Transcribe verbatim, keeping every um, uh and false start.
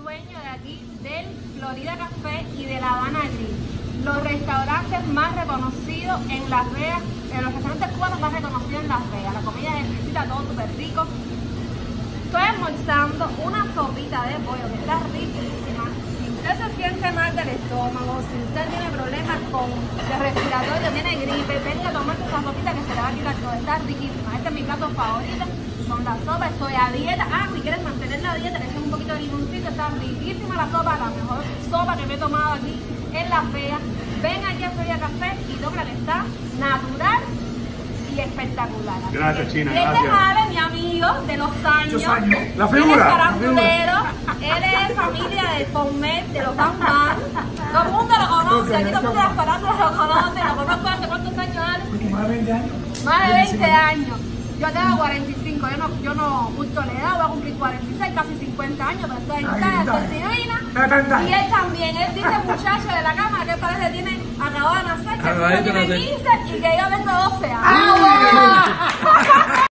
dueño de aquí del Florida Café y de La Habana Grill, los restaurantes más reconocidos en Las Vegas, en los restaurantes cubanos más reconocidos en Las Vegas. La comida es exquisita, todo súper rico. Estoy almorzando una sopita de pollo que está riquísima. Si usted se siente mal del estómago, si usted tiene problemas con el respiratorio, tiene gripe, venga a tomarse esa sopita que se le va a quitar todo. Está riquísima. Este es mi plato favorito. Con la sopa, estoy a dieta. Ah, si quieres mantener la dieta, le echas un poquito de limoncito, está riquísima la sopa, la mejor sopa que me he tomado aquí en Las Vegas. Ven aquí a Florida Café y toma que está natural y espectacular. Así gracias, que, China. Y este gracias. es Ale, mi amigo de los años. años. La figura. Él es carambulero, él es familia de Conmet, de los Bam Bam. Todo el mundo lo conoce, aquí todo el mundo de las farándulas lo conoce. Lo conozco hace cuántos años, Ale. Más de veinte años. Más de veinte años. Yo tengo cuarenta y cinco, yo no, yo no gusto la edad, voy a cumplir cuarenta y seis, casi cincuenta años, pero estoy en estoy divina. Y él también, él dice muchacho de la cámara que parece que tiene, acabó de nacer, que tiene quince y que yo tengo doce años.